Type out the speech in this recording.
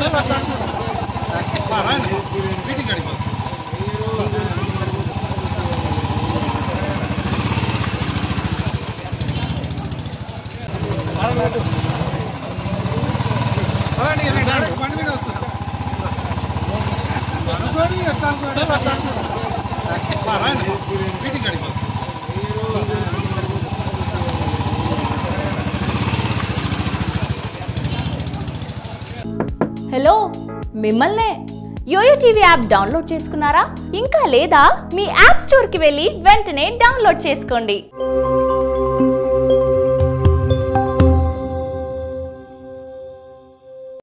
Hello మిమ్మల్నే yo-yo TV app download చేసుకున్నారా? ఇంకా లేదా? మీ యాప్ స్టోర్ కి వెళ్ళి వెంటనే డౌన్లోడ్ చేసుకోండి.